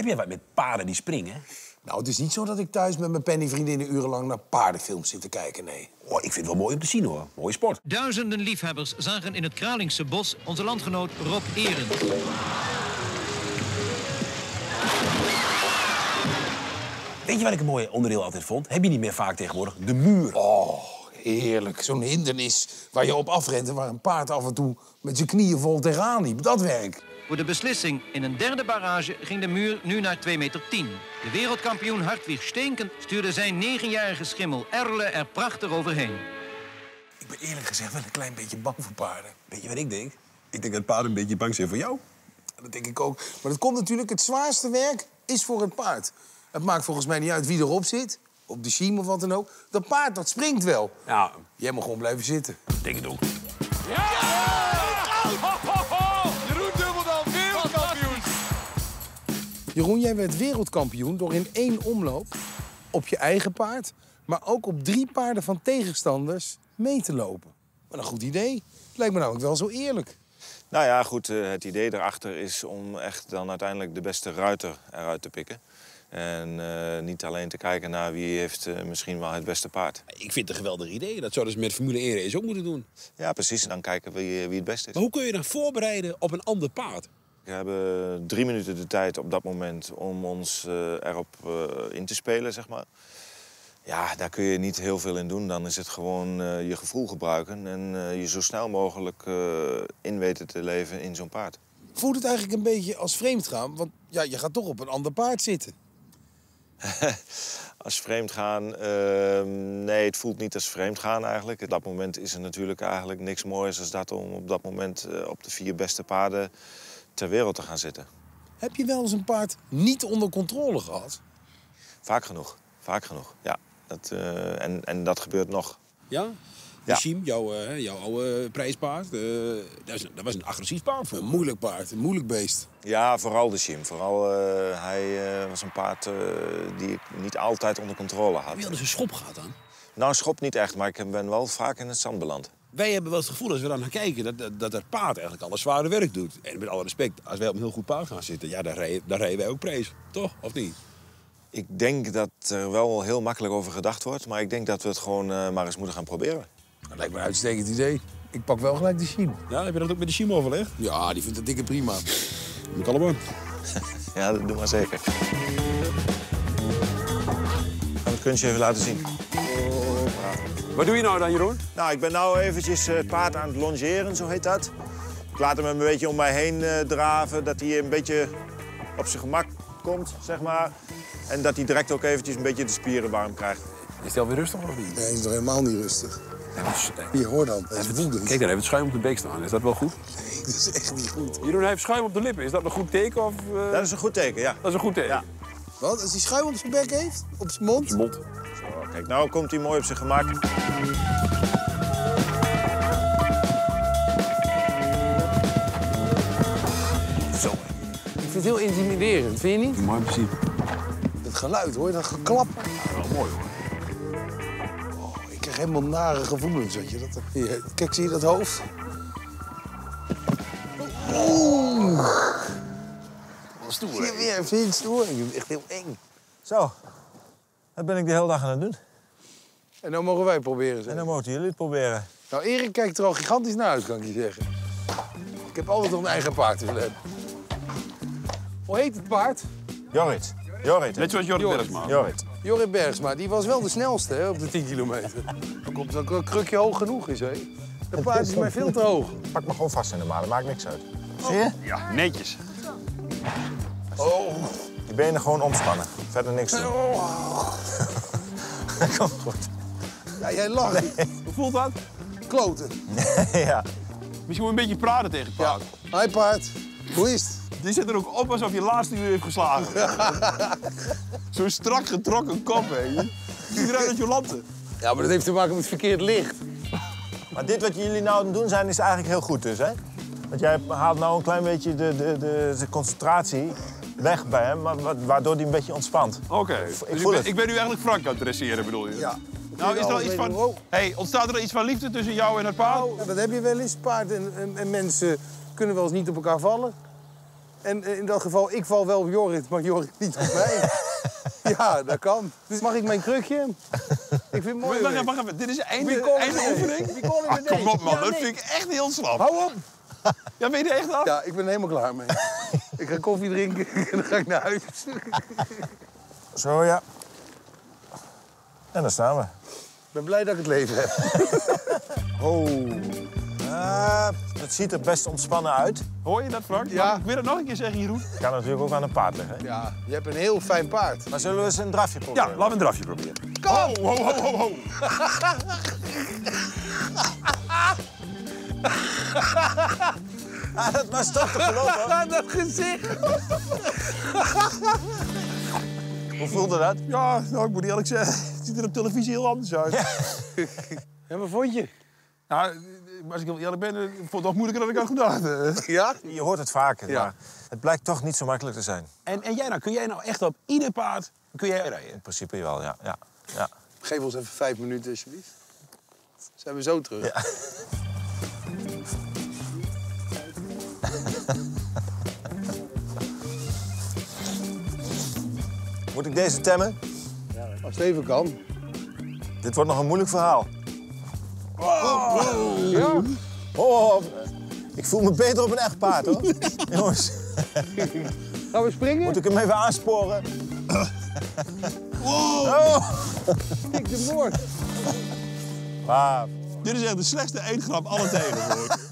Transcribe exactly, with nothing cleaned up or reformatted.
Heb jij wat met paarden die springen? Nou, het is niet zo dat ik thuis met mijn pennyvriendinnen urenlang naar paardenfilms zit te kijken, nee. Oh, ik vind het wel mooi om te zien, hoor. Mooie sport. Duizenden liefhebbers zagen in het Kralingse bos onze landgenoot Rob Eren. Weet je wat ik een mooi onderdeel altijd vond? Heb je niet meer vaak tegenwoordig? De muur. Oh, heerlijk. Zo'n hindernis waar je op afrent en waar een paard af en toe met zijn knieën vol tegenaan liep. Dat werk. Voor de beslissing in een derde barrage ging de muur nu naar twee meter tien. De wereldkampioen Hartwig Steenken stuurde zijn negenjarige schimmel Erle er prachtig overheen. Ik ben eerlijk gezegd wel een klein beetje bang voor paarden. Weet je wat ik denk? Ik denk dat paarden een beetje bang zijn voor jou. Dat denk ik ook. Maar dat komt natuurlijk, het zwaarste werk is voor het paard. Het maakt volgens mij niet uit wie erop zit, op de schiem of wat dan ook. Dat paard, dat springt wel. Ja, Jij moet gewoon blijven zitten. denk het ook. Ja! Ho, ho, ho! Jeroen Dubbeldam, wereldkampioen! Jeroen, jij werd wereldkampioen door in één omloop op je eigen paard, maar ook op drie paarden van tegenstanders mee te lopen. Wat een goed idee. Het lijkt me namelijk wel zo eerlijk. Nou ja, goed, het idee erachter is om echt dan uiteindelijk de beste ruiter eruit te pikken. En uh, niet alleen te kijken naar wie heeft uh, misschien wel het beste paard. Ik vind het een geweldig idee. Dat zouden ze met Formule één race ook moeten doen. Ja, precies. En dan kijken wie, wie het beste is. Maar hoe kun je dan voorbereiden op een ander paard? We hebben drie minuten de tijd op dat moment om ons uh, erop uh, in te spelen, zeg maar. Ja, daar kun je niet heel veel in doen. Dan is het gewoon uh, je gevoel gebruiken en uh, je zo snel mogelijk uh, in weten te leven in zo'n paard. Voelt het eigenlijk een beetje als vreemdgaan? Want ja, je gaat toch op een ander paard zitten. Als vreemdgaan, uh, nee, het voelt niet als vreemdgaan eigenlijk. Op dat moment is er natuurlijk eigenlijk niks moois als dat om op dat moment uh, op de vier beste paarden ter wereld te gaan zitten. Heb je wel eens een paard niet onder controle gehad? Vaak genoeg, vaak genoeg, ja. Dat, uh, en, en dat gebeurt nog. Ja? Ja. Siem, jouw, uh, jouw oude prijspaard, uh, dat, is, dat was een agressief paard. Een moeilijk paard, een moeilijk beest. Ja, vooral de Siem. Vooral, uh, hij uh, was een paard uh, die ik niet altijd onder controle had. Heb je al eens een schop gehad dan? Nou, schop niet echt, maar ik ben wel vaak in het zand beland. Wij hebben wel het gevoel, als we dan gaan kijken, dat, dat, dat het paard eigenlijk alle zware werk doet. En met alle respect, als wij op een heel goed paard gaan zitten, ja, dan rijden, dan rijden wij ook prijs. Toch? Of niet? Ik denk dat er wel heel makkelijk over gedacht wordt, maar ik denk dat we het gewoon uh, maar eens moeten gaan proberen. Dat lijkt me een uitstekend idee. Ik pak wel gelijk de schiem. Ja, heb je dat ook met de Siem overlegd? Ja, die vindt het dikke prima. Moet ik allemaal. Ja, dat doen we zeker. Ik ga het kunstje even laten zien. Wat doe je nou dan, Jeroen? Nou, ik ben nou eventjes het paard aan het longeren, zo heet dat. Ik laat hem een beetje om mij heen uh, draven, dat hij een beetje op zijn gemak komt, zeg maar. En dat hij direct ook eventjes een beetje de spieren warm krijgt. Is hij alweer rustig of niet? Nee, hij is nog helemaal niet rustig. Ja, wat is- Hier, hoor dan. Hij is woedend. Kijk, daar heeft het schuim op de beek staan. Is dat wel goed? Nee, dat is echt niet goed. Jeroen, hij heeft schuim op de lippen. Is dat een goed teken? Of, uh... Dat is een goed teken, ja. Dat is een goed teken. Ja. Wat? Als hij schuim op zijn bek heeft? Op zijn mond? Zijn mond. Zo, kijk, nou komt hij mooi op zijn gemak. Zo. Ik vind het heel intimiderend, vind je niet? Mooi in principe. Dat geluid, hoor, dat geklap. Ja, wel mooi hoor. Oh, ik krijg helemaal nare gevoelens, weet je. Dat, hier, kijk, zie je dat hoofd? Oeh. Stoer, Zie je weer, vind je het stoer? Ik vind het echt heel eng. Zo, dat ben ik de hele dag aan het doen. En dan mogen wij proberen, zeg. En dan moeten jullie het proberen. Nou, Erik kijkt er al gigantisch naar uit, kan ik je zeggen. Ik heb altijd nog een eigen paard te hebben. Hoe heet het paard? Jorrit. Jorrit. Net zoals Jorrit Jorrit. Bergsma. Jorrit. Jorrit Bergsma, die was wel de snelste hè, op de tien kilometer. Dan komt dat een krukje hoog genoeg is, hè. Dat paard is mij veel te hoog. Pak me gewoon vast in de maat, dat maakt niks uit. Zie je? Ja, netjes. Oh. Je benen gewoon omspannen. Verder niks doen. Oh. Komt goed. Ja, jij lacht. Hoe voelt dat? Kloten. Ja. Misschien moet je een beetje praten tegen het Ja. paard. Hi, paard. Hoe is het? Die zit er ook op alsof je laatste uur heeft geslagen. Zo'n strak getrokken kop, hè. Je ziet eruit als Jolante. Ja, maar dat heeft te maken met verkeerd licht. Maar dit wat jullie nou aan het doen zijn, is eigenlijk heel goed dus, hè? Want jij haalt nou een klein beetje de, de, de, de concentratie weg bij hem, wa- wa- waardoor hij een beetje ontspant. Oké, okay. Ik dus ik voel ben, het. ik ben nu eigenlijk Frank aan het dresseren, bedoel je? Ja. Nou, is er al iets van... Oh. Hey, ontstaat er iets van liefde tussen jou en het paard? Ja, dat heb je wel eens. Paard en, en, en mensen kunnen wel eens niet op elkaar vallen. En in dat geval, ik val wel op Jorrit, maar Jorrit niet op mij. Ja, dat kan. Dus mag ik mijn krukje? Ik vind het mooi. Wacht even, wacht even. Dit is einde, Wie kon einde het oefening? Wie kon Ah, het kom op man, Ja, dat nee. vind ik echt heel slap. Hou op! Ja, ben je er echt af? Ja, ik ben er helemaal klaar mee. Ik ga koffie drinken en dan ga ik naar huis. Zo, ja. En daar staan we. Ik ben blij dat ik het leven heb. Oh. Uh, het ziet er best ontspannen uit. Hoor je dat, Frank? Ja. Mag ik wil het nog een keer zeggen, Jeroen? Kan natuurlijk ook aan een paard liggen. Hè? Ja, je hebt een heel fijn paard. Maar zullen we eens een drafje Ja, proberen? laten we een drafje proberen. Kom! Ho, ho, ho, ho, ho. Ah, dat was toch te geloven. Dat gezicht! Hoe voelde dat? Ja, nou, ik moet eerlijk zeggen, het ziet er op televisie heel anders uit. Ja. Ja, maar vond je? Nou, als ik heel eerlijk ben, ik vond het nog moeilijker dan ik had gedacht. Ja? Je hoort het vaker, Ja. maar het blijkt toch niet zo makkelijk te zijn. En, en jij nou, kun jij nou echt op ieder paard kun jij rijden? In principe wel, ja. ja. ja. Geef ons even vijf minuten, alsjeblieft. Zijn we zo terug? Ja. Moet ik deze temmen? Als het even kan. Dit wordt nog een moeilijk verhaal. Ja? Oh, ik voel me beter op een echt paard, hoor. Jongens, Gaan we springen? moet ik hem even aansporen? Oh. Ik de moord. Ah, Dit is echt de slechtste eetgrap alle tijden, hoor.